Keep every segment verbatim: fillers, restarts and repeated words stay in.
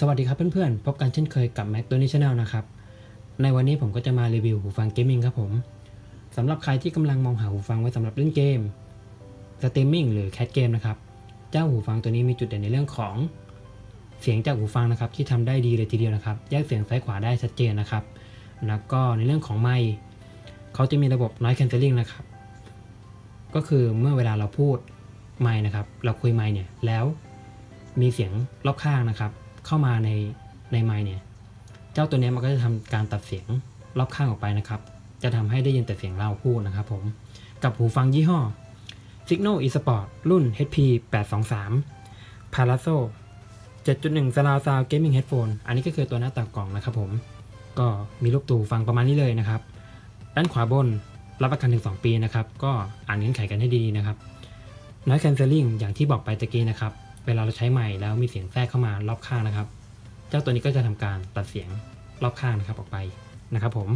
สวัสดีครับเพื่อนๆพบกันเช่นเคยกับ Mac ตัวนี้ Channel นะครับในวันนี้ผมก็จะมารีวิวหูฟังเกมมิ่งครับผมสำหรับใครที่กำลังมองหาหูฟังไว้สำหรับเล่นเกมสตรีมมิ่งหรือแคสเกมนะครับเจ้าหูฟังตัวนี้มีจุดเด่นในเรื่องของเสียงจากหูฟังนะครับที่ทำได้ดีเลยทีเดียวนะครับแยกเสียงซ้ายขวาได้ชัดเจนนะครับแล้วก็ในเรื่องของไมค์เขาจะมีระบบ noise cancelling นะครับก็คือเมื่อเวลาเราพูดไมค์นะครับเราคุยไมค์เนี่ยแล้วมีเสียงรอบข้างนะครับเข้ามาในในไมค์เนี่ยเจ้าตัวนี้มันก็จะทำการตัดเสียงรอบข้างออกไปนะครับจะทำให้ได้ยินแต่เสียงเราพูดนะครับผมกับหูฟังยี่ห้อ Signal eSport รุ่น เอช พี แปดสองสาม Palazzo เจ็ดจุดหนึ่ง Surround Sound Gaming Headphone อันนี้ก็คือตัวหน้าตากล่องนะครับผมก็มีรูปตัวหูฟังประมาณนี้เลยนะครับด้านขวาบนรับประกันถึงสองปีนะครับก็อ่านเงื่อนไขกันให้ดีนะครับ Noise Cancelling อย่างที่บอกไปตะกี้นะครับเวลาเราใช้ไมค์แล้วมีเสียงแทรกเข้ามารอบข้างนะครับเจ้าตัวนี้ก็จะทำการตัดเสียงรอบข้างนะครับออกไปนะครับผม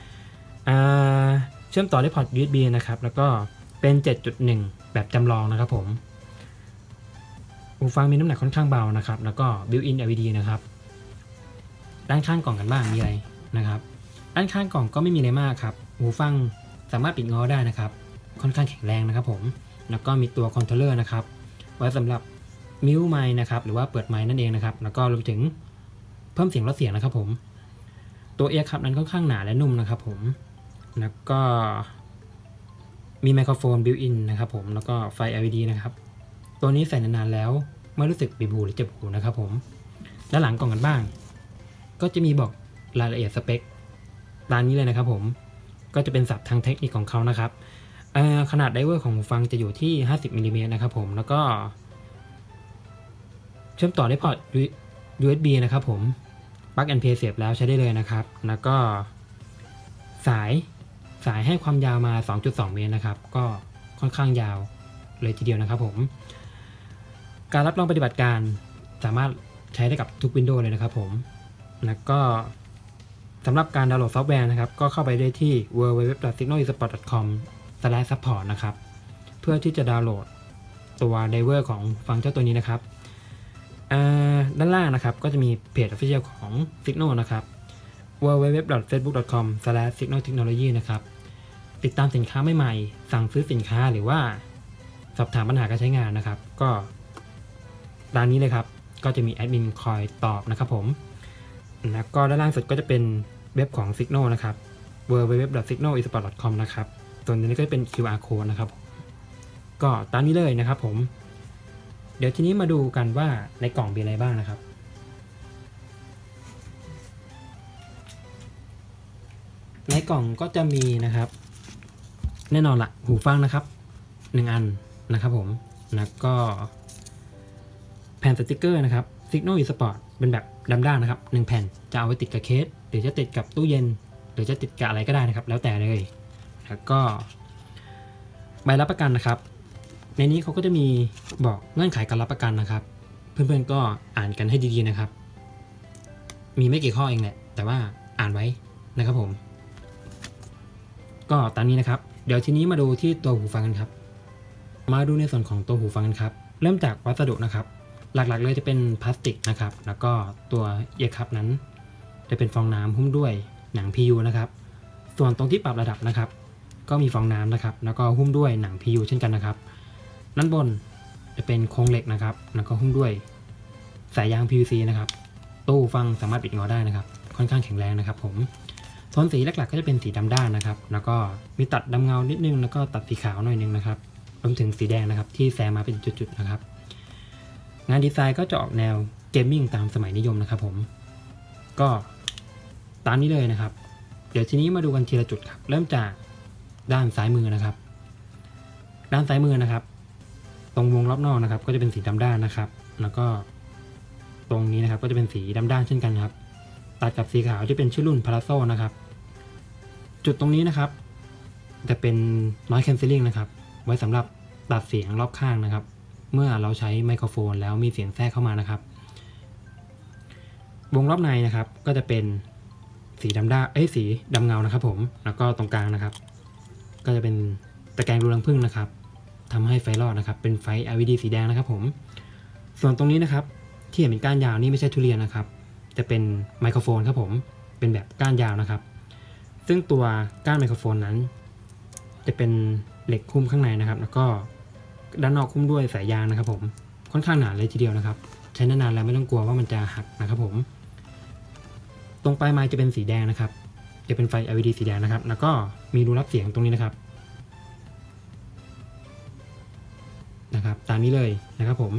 เชื่อมต่อด้วยพอร์ต ยู เอส บี นะครับแล้วก็เป็น เจ็ดจุดหนึ่ง แบบจำลองนะครับผมหูฟังมีน้ำหนักค่อนข้างเบานะครับแล้วก็ Built-in แอล อี ดี นะครับด้านข้างกล่องกันบ้างมีอะไรนะครับด้านข้างกล่องก็ไม่มีอะไรมากครับหูฟังสามารถปิดง้อได้นะครับค่อนข้างแข็งแรงนะครับผมแล้วก็มีตัวคอนโทรลเลอร์นะครับไว้สำหรับมิวไมค์นะครับหรือว่าเปิดไมค์นั่นเองนะครับแล้วก็รวมถึงเพิ่มเสียงลดเสียงนะครับผมตัวเอียร์คัพนั้นค่อนข้างหนาและนุ่มนะครับผมแล้วก็มีไมโครโฟนบิวอินนะครับผมแล้วก็ไฟ แอล อี ดี นะครับตัวนี้ใส่นานๆแล้วไม่รู้สึกบีบหูหรือเจ็บหูนะครับผมด้านหลังกล่องกันบ้างก็จะมีบอกรายละเอียดสเปคตามนี้เลยนะครับผมก็จะเป็นศัพท์ทางเทคนิคของเขานะครับขนาดไดเวอร์ของหูฟังจะอยู่ที่ห้าสิบมิลลิเมตรนะครับผมแล้วก็เชื่อมต่อได้พอร์ต ยู เอส บี นะครับผมปลั๊กแอนด์เพลย์เสียบแล้วใช้ได้เลยนะครับแล้วก็สายสายให้ความยาวมา สองจุดสอง เมตรนะครับก็ค่อนข้างยาวเลยทีเดียวนะครับผมการรับรองปฏิบัติการสามารถใช้ได้กับทุก Windows เลยนะครับผมแล้วก็สำหรับการดาวน์โหลดซอฟต์แวร์นะครับก็เข้าไปได้ที่ ดับเบิลยู ดับเบิลยู ดับเบิลยู ดอท ซิกนัล อี สปอร์ต ดอท คอม สแลช ซัพพอร์ต นะครับเพื่อที่จะดาวน์โหลดตัวไดเวอร์ของฟังเจ้าตัวนี้นะครับด้านล่างนะครับก็จะมีเพจ Official ของ Signal นะครับ ดับเบิลยู ดับเบิลยู ดับเบิลยู ดอท เฟซบุ๊ก ดอท คอม สแลช ซิกนัล เทคโนโลยี นะครับติดตามสินค้าใหม่ๆสั่งซื้อสินค้าหรือว่าสอบถามปัญหาการใช้งานนะครับก็ด้านนี้เลยครับก็จะมีแอดมินคอยตอบนะครับผมแล้วก็ด้านล่างสุดก็จะเป็นเว็บของ Signal นะครับ ดับเบิลยู ดับเบิลยู ดับเบิลยู ดอท ซิกนัล อี สปอร์ต ดอท คอม นะครับส่วนนี้ก็จะเป็น คิว อาร์ Code นะครับก็ตามนี้เลยนะครับผมเดี๋ยวทีนี้มาดูกันว่าในกล่องมีอะไรบ้างนะครับในกล่องก็จะมีนะครับแน่นอนละหูฟังนะครับหนึ่งอันนะครับผมแล้วก็แผ่นสติกเกอร์นะครับ Signal eSport เป็นแบบดำด้านนะครับหนึ่งแผ่นจะเอาไว้ติดกับเคสหรือจะติดกับตู้เย็นหรือจะติดกับอะไรก็ได้นะครับแล้วแต่เลยแล้วก็ใบรับประกันนะครับในนี้เขาก็จะมีบอกเงื่อนไขการรับประกันนะครับเพื่อนๆก็อ่านกันให้ดีๆนะครับมีไม่กี่ข้อเองแหละแต่ว่าอ่านไว้นะครับผมก็ตามนี้นะครับเดี๋ยวทีนี้มาดูที่ตัวหูฟังกันครับมาดูในส่วนของตัวหูฟังกันครับเริ่มจากวัสดุนะครับหลักๆเลยจะเป็นพลาสติกนะครับแล้วก็ตัวเอียร์คัพนั้นจะเป็นฟองน้ำหุ้มด้วยหนัง พี ยู นะครับส่วนตรงที่ปรับระดับนะครับก็มีฟองน้ำนะครับแล้วก็หุ้มด้วยหนัง พี ยู เช่นกันนะครับด้านบนจะเป็นโครงเหล็กนะครับแล้วก็หุ้มด้วยสายยาง พี วี ซี นะครับตู้ฟังสามารถปิดงอได้นะครับค่อนข้างแข็งแรงนะครับผมโทนสีหลักๆก็จะเป็นสีดำด้านนะครับแล้วก็มีตัดดำเงานิดนึงแล้วก็ตัดสีขาวหน่อยนึงนะครับรวมถึงสีแดงนะครับที่แซมมาเป็นจุดๆนะครับงานดีไซน์ก็จะออกแนวเกมมิ่งตามสมัยนิยมนะครับผมก็ตามนี้เลยนะครับเดี๋ยวทีนี้มาดูกันทีละจุดครับเริ่มจากด้านซ้ายมือนะครับด้านซ้ายมือนะครับตรงวงรอบนอกนะครับก็จะเป็นสีดำด้านนะครับแล้วก็ตรงนี้นะครับก็จะเป็นสีดำด้านเช่นกันครับตัดกับสีขาวที่เป็นชื่อรุ่น Palazzo นะครับจุดตรงนี้นะครับจะเป็น Noise Cancelling นะครับไว้สำหรับตัดเสียงรอบข้างนะครับเมื่อเราใช้ไมโครโฟนแล้วมีเสียงแทรกเข้ามานะครับวงรอบในนะครับก็จะเป็นสีดำด้านเอ้ยสีดำเงานะครับผมแล้วก็ตรงกลางนะครับก็จะเป็นตะแกรงรูรังผึ้งนะครับทำให้ไฟรอดนะครับเป็นไฟ แอล อี ดี สีแดงนะครับผมส่วนตรงนี้นะครับที่เห็นเป็นก้านยาวนี่ไม่ใช่ทุเรียนนะครับจะเป็นไมโครโฟนครับผมเป็นแบบก้านยาวนะครับซึ่งตัวก้านไมโครโฟนนั้นจะเป็นเหล็กคุ้มข้างในนะครับแล้วก็ด้านนอกคุ้มด้วยสายยางนะครับผมค่อนข้างหนาเลยทีเดียวนะครับใช้นานๆแล้วไม่ต้องกลัวว่ามันจะหักนะครับผมตรงปลายไม้จะเป็นสีแดงนะครับจะเป็นไฟ แอล อี ดี สีแดงนะครับแล้วก็มีรูรับเสียงตรงนี้นะครับนะครับตามนี้เลยนะครับผม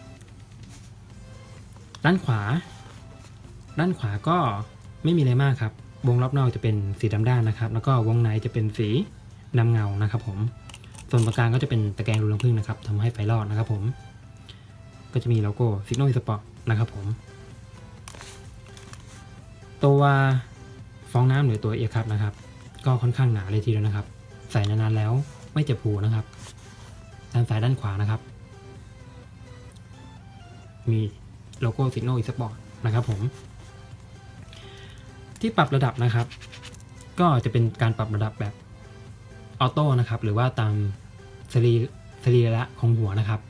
ด้านขวาด้านขวาก็ไม่มีอะไรมากครับวงรอบนอกจะเป็นสีดำด้านนะครับแล้วก็วงในจะเป็นสีดำเงานะครับผมส่วนตรงกลางก็จะเป็นตะแกรงรูน้ำผึ้งนะครับทำให้ไฟรอดนะครับผมก็จะมีโลโก้ Signal eSport นะครับผมตัวฟองน้ำหรือตัวเอียร์คัพนะครับก็ค่อนข้างหนาเลยทีเดียวนะครับใส่นานๆแล้วไม่เจ็บหูนะครับด้านซ้ายด้านขวานะครับมีโลโก้ Signal eSport นะครับผมที่ปรับระดับนะครับก็จะเป็นการปรับระดับแบบออโต้นะครับหรือว่าตามสรีสรีระของหัวนะครับ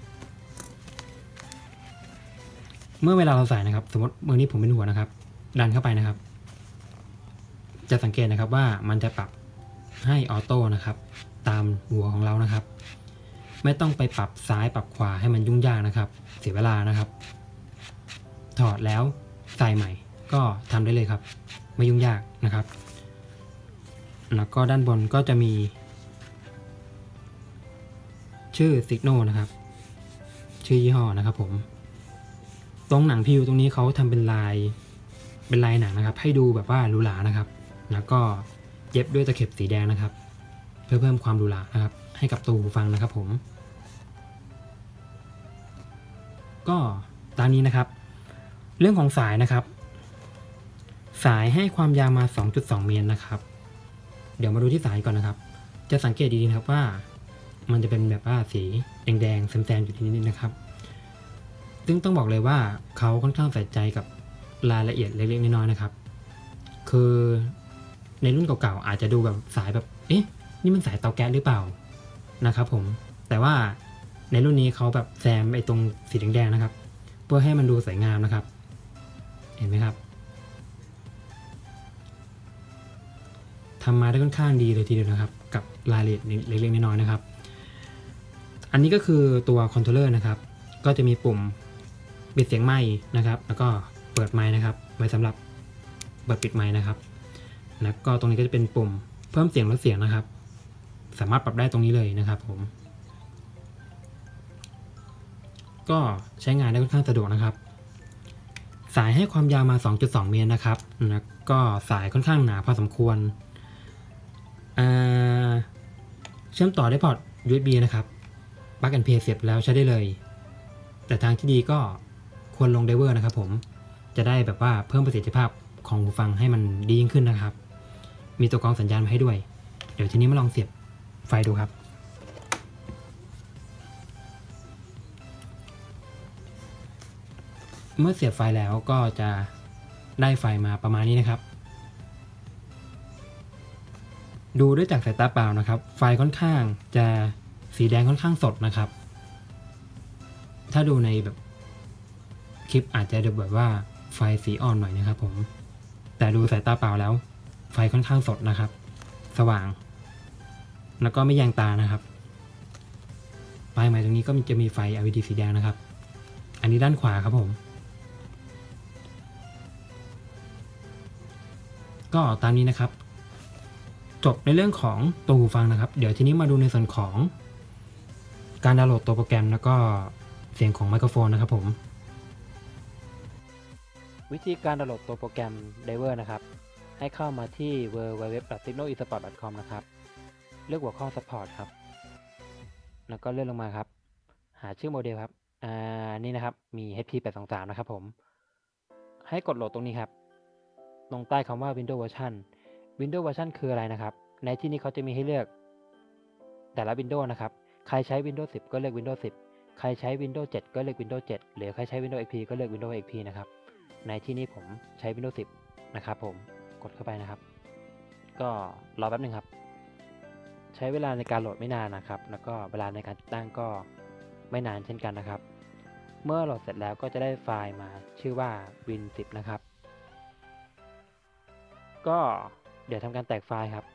เมื่อเวลาเราใส่นะครับสมมติมือนี้ผมเป็นหัวนะครับดันเข้าไปนะครับจะสังเกตนะครับว่ามันจะปรับให้ออโต้นะครับตามหัวของเรานะครับไม่ต้องไปปรับซ้ายปรับขวาให้มันยุ่งยากนะครับเสียเวลานะครับถอดแล้วใส่ใหม่ก็ทำได้เลยครับไม่ยุ่งยากนะครับแล้วก็ด้านบนก็จะมีชื่อ Signal นะครับชื่อยี่ห้อนะครับผมตรงหนังพิวตรงนี้เขาทำเป็นลายเป็นลายหนังนะครับให้ดูแบบว่าหรูหรานะครับแล้วก็เย็บด้วยตะเข็บสีแดงนะครับเพื่อเพิ่มความหรูหรานะครับให้กับตัวหูฟังนะครับผมก็ตามนี้นะครับเรื่องของสายนะครับสายให้ความยาวมา สองจุดสอง เมตรนะครับเดี๋ยวมาดูที่สายก่อนนะครับจะสังเกตดีๆนะครับว่ามันจะเป็นแบบว่าสีแดงๆแซมๆอยู่ที่นิดๆนะครับซึ่งต้องบอกเลยว่าเขาค่อนข้างใส่ใจกับรายละเอียดเล็กๆน้อยๆนะครับคือในรุ่นเก่าๆอาจจะดูแบบสายแบบเอ๊ะนี่มันสายเตาแก๊สหรือเปล่านะครับผมแต่ว่าในรุ่นนี้เขาแบบแซมไอ้ตรงสีแดงๆนะครับเพื่อให้มันดูสวยงามนะครับเห็นไหมครับทำมาได้ค่อนข้างดีเลยทีเดียวนะครับกับรายละเอียดเล็กๆน้อยๆนะครับอันนี้ก็คือตัวคอนโทรลเลอร์นะครับก็จะมีปุ่มปิดเสียงไมค์นะครับแล้วก็เปิดไมค์นะครับไว้สำหรับเปิดปิดไมค์นะครับแล้วก็ตรงนี้ก็จะเป็นปุ่มเพิ่มเสียงลดเสียงนะครับสามารถปรับได้ตรงนี้เลยนะครับผมก็ใช้งานได้ค่อนข้างสะดวกนะครับสายให้ความยาวมา สองจุดสอง เมตรนะครับแล้วก็สายค่อนข้างหนาพอสมควรเชื่อมต่อได้พอร์ต ยู เอส บี นะครับปลั๊กแอนด์เพลย์เสียบแล้วใช้ได้เลยแต่ทางที่ดีก็ควรลงไดเวอร์นะครับผมจะได้แบบว่าเพิ่มประสิทธิภาพของหูฟังให้มันดียิ่งขึ้นนะครับมีตัวกรองสัญญาณมาให้ด้วยเดี๋ยวทีนี้มาลองเสียบไฟดูครับเมื่อเสียบไฟแล้วก็จะได้ไฟมาประมาณนี้นะครับดูด้วยจากสายตาเปล่านะครับไฟค่อนข้างจะสีแดงค่อนข้างสดนะครับถ้าดูในแบบคลิปอาจจะดูแบบว่าไฟสีอ่อนหน่อยนะครับผมแต่ดูสายตาเปล่าแล้วไฟค่อนข้างสดนะครับสว่างแล้วก็ไม่แยงตานะครับปลายไม้ตรงนี้ก็จะมีไฟ แอล อี ดี สีแดงนะครับอันนี้ด้านขวาครับผมก็ตามนี้นะครับจบในเรื่องของตัวหูฟังนะครับเดี๋ยวทีนี้มาดูในส่วนของการดาวน์โหลดตัวโปรแกรมแล้วก็เสียงของไมโครโฟนนะครับผมวิธีการดาวน์โหลดตัวโปรแกรม Diver นะครับให้เข้ามาที่ ดับเบิลยู ดับเบิลยู ดับเบิลยู ดอท signal esport ดอท คอม นะครับเลือกหัวข้อ Support ครับแล้วก็เลื่อนลงมาครับหาชื่อโมเดลครับอ่านี่นะครับมี เอช พี แปดสองสาม นะครับผมให้กดโหลดตรงนี้ครับตรงใต้คำว่า Windows Version Windows Version คืออะไรนะครับในที่นี้เขาจะมีให้เลือกแต่ละ Windows นะครับใครใช้ Windows สิบ ก็เลือก Windows สิบ ใครใช้ Windows เจ็ด ก็เลือก Windows เจ็ด หรือใครใช้ Windows เอ็กซ์ พี ก็เลือก Windows เอ็กซ์ พี นะครับในที่นี้ผมใช้ Windows สิบ นะครับผมกดเข้าไปนะครับก็รอแป๊บนึงครับใช้เวลาในการโหลดไม่นานนะครับแล้วก็เวลาในการติดตั้งก็ไม่นานเช่นกันนะครับเมื่อโหลดเสร็จแล้วก็จะได้ไฟล์มาชื่อว่า วิน สิบ นะครับก็เดี๋ยวทำการแตกไฟล์ครับ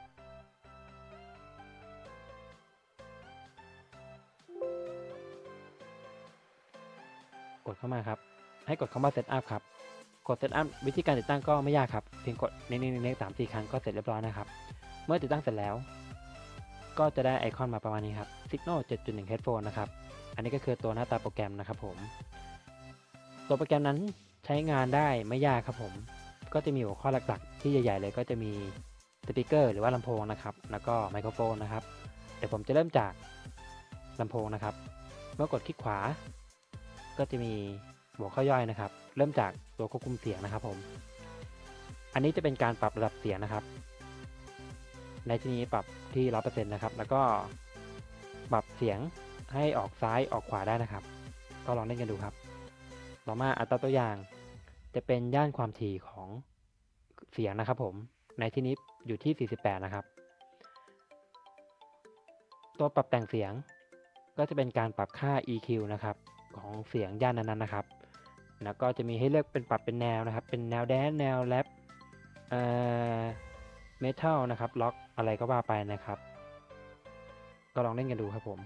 กดเข้ามาครับให้กดคำว่า Setup ครับกด Setup วิธีการติดตั้งก็ไม่ยากครับเพียงกดเน้นๆๆสามสี่ครั้งก็เสร็จเรียบร้อยนะครับเมื่อติดตั้งเสร็จแล้วก็จะได้ไอคอนมาประมาณนี้ครับ Signal เจ็ดจุดหนึ่ง Headphone นะครับอันนี้ก็คือตัวหน้าตาโปรแกรมนะครับผมตัวโปรแกรมนั้นใช้งานได้ไม่ยากครับผมก็จะมีหัวข้อหลักๆที่ใหญ่ๆเลยก็จะมีสปีกเกอร์หรือว่าลำโพงนะครับแล้วก็ไมโครโฟนนะครับเดี๋ยวผมจะเริ่มจากลำโพงนะครับเมื่อกดคลิกขวาก็จะมีหัวข้อย่อยนะครับเริ่มจากตัวควบคุมเสียงนะครับผมอันนี้จะเป็นการปรับระดับเสียงนะครับในที่นี้ปรับที่ ร้อยเปอร์เซ็นต์ นะครับแล้วก็ปรับเสียงให้ออกซ้ายออกขวาได้นะครับก็ลองเล่นกันดูครับต่อมาอัตราตัวอย่างจะเป็นย่านความถี่ของเสียงนะครับผมในที่นี้อยู่ที่สี่สิบแปดนะครับตัวปรับแต่งเสียงก็จะเป็นการปรับค่า อี คิว นะครับของเสียงย่านนั้นๆนะครับแล้วก็จะมีให้เลือกเป็นปรับเป็นแนวนะครับเป็นแนวแดนซ์แนวแรปเอ่อเมทัลนะครับล็อกอะไรก็ว่าไปนะครับก็ลองเล่นกันดูครับผม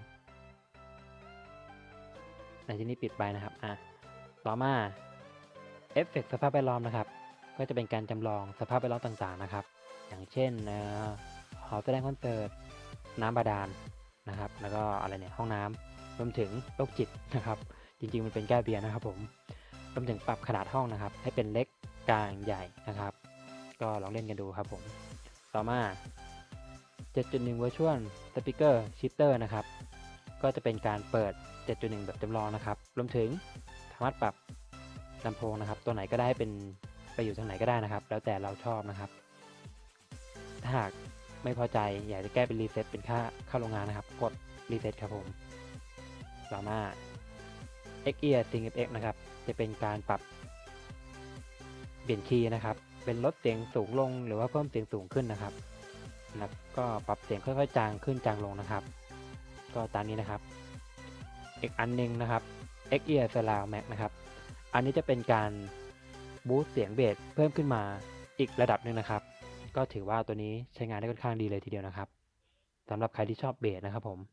ในที่นี้ปิดไปนะครับอ่ะต่อมาเอฟเฟกต์สภาพแวดล้อมนะครับก็จะเป็นการจำลองสภาพแวดล้อมต่างๆนะครับอย่างเช่นหอแสดงคอนเสิร์ตน้ำบาดาลนะครับแล้วก็อะไรเนี่ยห้องน้ำรวมถึงโรคจิตนะครับจริงๆมันเป็นแก้วเบียร์นะครับผมรวมถึงปรับขนาดห้องนะครับให้เป็นเล็กกลางใหญ่นะครับก็ลองเล่นกันดูครับผมต่อมา เจ็ดจุดหนึ่ง Virtual Speaker Shifter นะครับก็จะเป็นการเปิด เจ็ดจุดหนึ่ง แบบจำลองนะครับรวมถึงสามารถปรับลำโพงนะครับตัวไหนก็ได้เป็นไปอยู่ทางไหนก็ได้นะครับแล้วแต่เราชอบนะครับถ้าหากไม่พอใจอยากจะแก้เป็นรีเซ็ตเป็นค่าเข้าโรงงานนะครับกดรีเซ็ตครับผมต่อมา X-Ear Sync เอฟ เอ็กซ์ นะครับจะเป็นการปรับเปลี่ยนคีย์นะครับเป็นลดเสียงสูงลงหรือว่าเพิ่มเสียงสูงขึ้นนะครับแล้วก็ปรับเสียงค่อยๆจางขึ้นจางลงนะครับก็ตามนี้นะครับอีกอันนึงนะครับ X-Ear Surround Max นะครับอันนี้จะเป็นการบูสต์เสียงเบสเพิ่มขึ้นมาอีกระดับหนึ่งนะครับก็ถือว่าตัวนี้ใช้งานได้ค่อนข้างดีเลยทีเดียวนะครับสำหรับใครที่ชอบเบสนะครับผม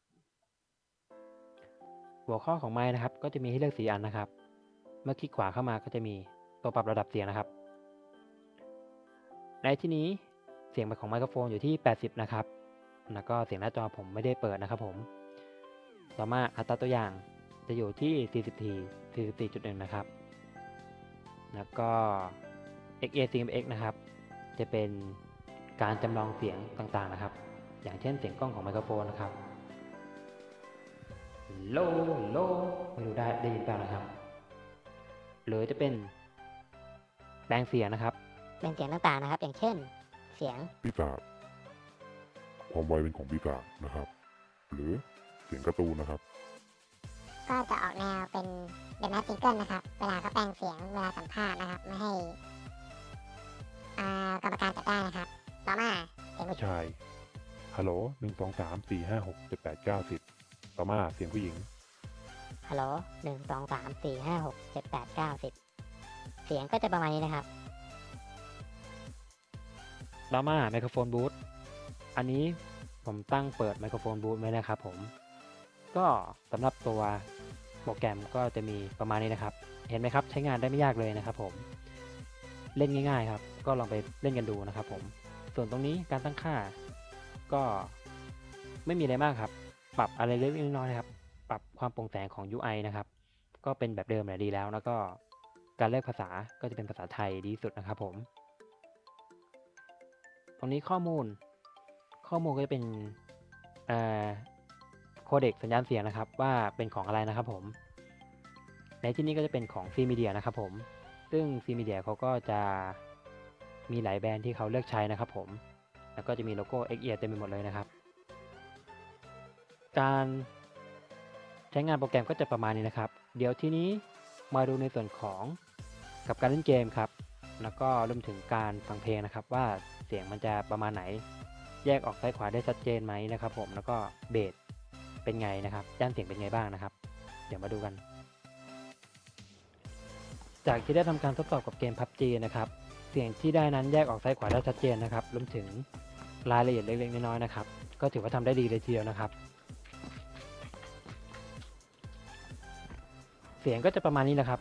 หัวข้อของไมค์นะครับก็จะมีให้เลือกสี่อันนะครับเมื่อคลิกขวาเข้ามาก็จะมีตัวปรับระดับเสียงนะครับในที่นี้เสียงของไมโครโฟนอยู่ที่แปดสิบนะครับแล้วก็เสียงหน้าจอผมไม่ได้เปิดนะครับผมต่อมาอัตราตัวอย่างจะอยู่ที่สี่สิบที สี่สิบสี่จุดหนึ่ง นะครับแล้วก็ X-Ear Sync เอฟ เอ็กซ์ นะครับจะเป็นการจำลองเสียงต่างๆนะครับอย่างเช่นเสียงกล้องของไมโครโฟนนะครับโลโลไม่รู้ได้ได้ยินเปล่านะครับหรือจะเป็นแปลงเสียงนะครับเป็นเสียงต่างๆนะครับอย่างเช่นเสียงปีศาจความไวเป็นของปีศาจนะครับ หรือเสียงการ์ตูนนะครับก็จะออกแนวเป็นเป็นแมสซิงเกิลนะครับเวลาเขาแปลงเสียงเวลาสัมภาษณ์นะครับไม่ให้อ่ากรรมการจับได้นะครับต่อมาเสียงผู้ชายชายฮัลโหลหนึ่งสองสามสี่ห้าหกเจ็ดแปดเก้าสิบต่อมาเสียงผู้หญิงฮัลโหลหนึ่งสองสามสี่ห้าหกเจ็ดแปดเก้าสิบเสียงก็จะประมาณนี้นะครับต่อมาไมโครโฟนบูทอันนี้ผมตั้งเปิดไมโครโฟนบูทไว้นะครับผมก็สำหรับตัวโปรแกรมก็จะมีประมาณนี้นะครับเห็นไหมครับใช้งานได้ไม่ยากเลยนะครับผมเล่นง่ายๆครับก็ลองไปเล่นกันดูนะครับผมส่วนตรงนี้การตั้งค่าก็ไม่มีอะไรมากครับปรับอะไรเล็กๆน้อยๆนะครับปรับความโปร่งแสงของ ยู ไอ นะครับก็เป็นแบบเดิมแหละดีแล้วแล้วก็การเลือกภาษาก็จะเป็นภาษาไทยดีที่สุดนะครับผมตรงนี้ข้อมูลข้อมูลก็จะเป็นโคเด็กสัญญาณเสียงนะครับว่าเป็นของอะไรนะครับผมในที่นี้ก็จะเป็นของ ซี Media นะครับผมซึ่ง ซี Media เขาก็จะมีหลายแบรนด์ที่เขาเลือกใช้นะครับผมแล้วก็จะมีโลโก้ X-Ear เต็มไปหมดเลยนะครับการใช้งานโปรแกรมก็จะประมาณนี้นะครับเดี๋ยวทีนี้มาดูในส่วนของกับการเล่นเกมครับแล้วก็รวมถึงการฟังเพลงนะครับว่าเสียงมันจะประมาณไหนแยกออกซ้ายขวาได้ชัดเจนไหมนะครับผมแล้วก็เบสเป็นไงนะครับด้านเสียงเป็นไงบ้างนะครับเดี๋ยวมาดูกันจากที่ได้ทำการทดสอบกับเกม พับจี นะครับเสีสียงที่ได้นั้นแยกออกซ้ายขวาได้ชัดเจนนะครับรวมถึงรายละเอียดเล็กๆน้อยๆนะครับก็ถือว่าทำได้ดีเลยทีเดียวนะครับเสียงก็จะประมาณนี้นะครับ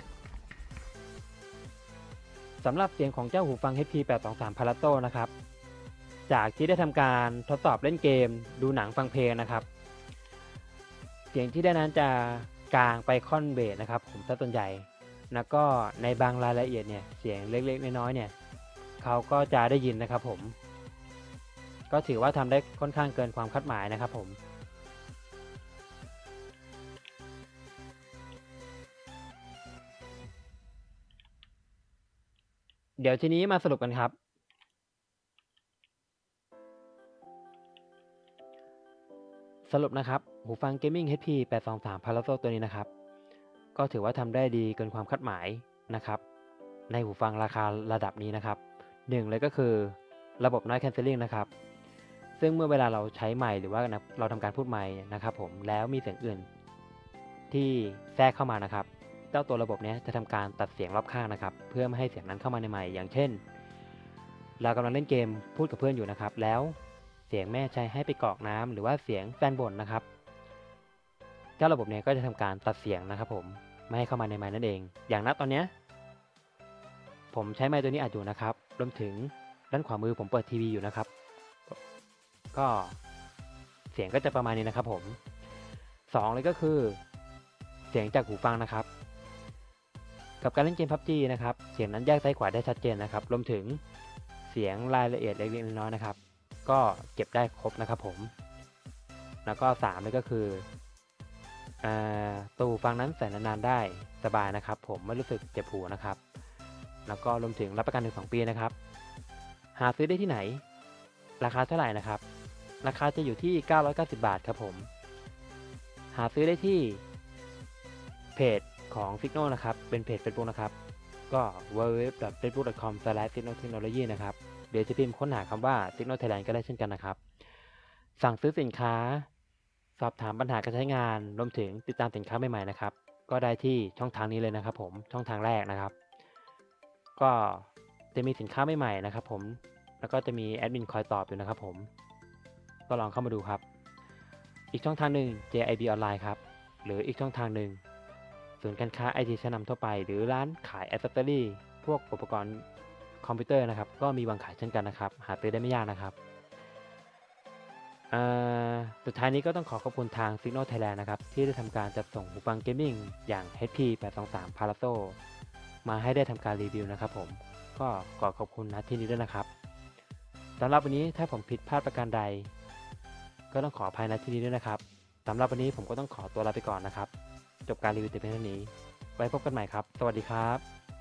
สำหรับเสียงของเจ้าหูฟัง เอช พี แปดสองสาม Palato นะครับจากที่ได้ทำการทดสอบเล่นเกมดูหนังฟังเพลงนะครับเสียงที่ได้นั้นจะกลางไปค่อนเบสนะครับผมซะส่วนใหญ่แล้วก็ในบางรายละเอียดเนี่ยเสียงเล็กๆน้อยๆเนี่ยเขาก็จะได้ยินนะครับผมก็ถือว่าทำได้ค่อนข้างเกินความคาดหมายนะครับผมเดี๋ยวทีนี้มาสรุปกันครับสรุปนะครับหูฟัง Gaming เอช พี แปดสองสาม Palato ตัวนี้นะครับก็ถือว่าทำได้ดีเกินความคาดหมายนะครับในหูฟังราคาระดับนี้นะครับหนึ่งเลยก็คือระบบ Noise Cancelling นะครับซึ่งเมื่อเวลาเราใช้ไมค์หรือว่าเราทำการพูดไมค์นะครับผมแล้วมีเสียงอื่นที่แทรกเข้ามานะครับเจ้าตัวระบบนี้จะทำการตัดเสียงรอบข้างนะครับเพื่อไม่ให้เสียงนั้นเข้ามาในไมค์อย่างเช่นเรากำลังเล่นเกมพูดกับเพื่อนอยู่นะครับแล้วเสียงแม่ใช้ให้ไปกรอกน้ำหรือว่าเสียงแฟนบ่นนะครับเจ้าระบบนี้ก็จะทำการตัดเสียงนะครับผมไม่ให้เข้ามาในไมค์นั่นเองอย่างณตอนนี้ผมใช้ไมค์ตัวนี้อัดอยู่นะครับรวมถึงด้านขวามือผมเปิดทีวีอยู่นะครับก็เสียงก็จะประมาณนี้นะครับผมสองเลยก็คือเสียงจากหูฟังนะครับกับการเล่นเกม พับจี นะครับเสียงนั้นแยกซ้ายขวาได้ชัดเจนนะครับรวมถึงเสียงรายละเอียดเล็กๆน้อยๆนะครับก็เก็บได้ครบนะครับผมแล้วก็สามเลยก็คือตัวหูฟังนั้นใส่นานๆได้สบายนะครับผมไม่รู้สึกเจ็บหูนะครับแล้วก็รวมถึงรับประกันถึงสองปีนะครับหาซื้อได้ที่ไหนราคาเท่าไหร่นะครับราคาจะอยู่ที่เก้าร้อยเก้าสิบบาทครับผมหาซื้อได้ที่เพจของ Signo นะครับเป็นเพจ Facebook นะครับก็ ดับเบิลยู ดับเบิลยู ดับเบิลยู ดอท เฟซบุ๊ก ดอท คอม สแลช ซิกโน เทคโนโลยี นะครับเดี๋ยวจะพิมพ์ค้นหาคำว่า Signo Thailand ก็ได้เช่นกันนะครับสั่งซื้อสินค้าสอบถามปัญหาการใช้งานรวมถึงติดตามสินค้าใหม่ๆนะครับก็ได้ที่ช่องทางนี้เลยนะครับผมช่องทางแรกนะครับก็จะมีสินค้าใหม่ๆนะครับผมแล้วก็จะมีแอดมินคอยตอบอยู่นะครับผมก็ลองเข้ามาดูครับอีกช่องทางหนึ่ง เจ ไอ บี ออนไลน์ครับหรืออีกช่องทางหนึ่งศูนย์การค้า ไอ ที ชั้นนำทั่วไปหรือร้านขายแอคเซสซอรี่พวกอุปกรณ์คอมพิวเตอร์นะครับก็มีวางขายเช่นกันนะครับหาซื้อได้ไม่ยากนะครับสุดท้ายนี้ก็ต้องขอขอบคุณทาง Signo Thailand นะครับที่ได้ทำการจัดส่งหูฟังเกมมิ่งอย่าง เอช พี แปดสองสาม Palato มาให้ได้ทำการรีวิวนะครับผมก็ขอขอบคุณณที่นี้ด้วยนะครับสำหรับวันนี้ถ้าผมผิดพลาดประการใดก็ต้องขออภัยณที่นี้ด้วยนะครับสำหรับวันนี้ผมก็ต้องขอตัวลาไปก่อนนะครับจบการรีวิวแต่เพียงเท่านี้ไว้พบกันใหม่ครับสวัสดีครับ